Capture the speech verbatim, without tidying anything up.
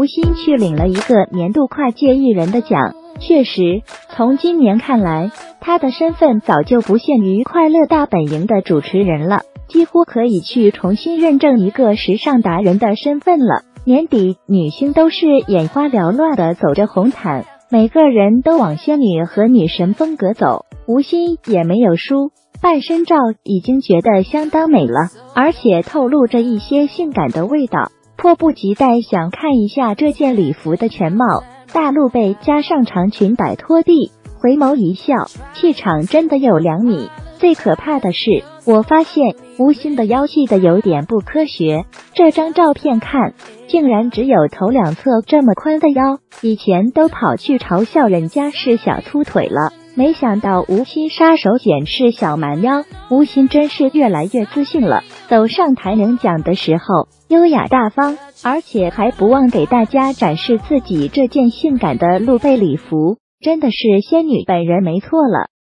吴昕去领了一个年度跨界艺人的奖。确实，从今年看来，她的身份早就不限于快乐大本营的主持人了，几乎可以去重新认证一个时尚达人的身份了。年底，女星都是眼花缭乱的走着红毯，每个人都往仙女和女神风格走，吴昕也没有输。半身照已经觉得相当美了，而且透露着一些性感的味道，迫不及待想看一下这件礼服的全貌。大露背加上长裙摆拖地，回眸一笑，气场真的有两米。最可怕的是，我发现吴昕的腰细的有点不科学，这张照片看竟然只有头两侧这么宽的腰，以前都跑去嘲笑人家是小粗腿了，没想到吴昕杀手锏是小蛮腰。吴昕真是越来越自信了，走上台领奖的时候优雅大方，而且还不忘给大家展示自己这件性感的露背礼服，真的是仙女本人没错了。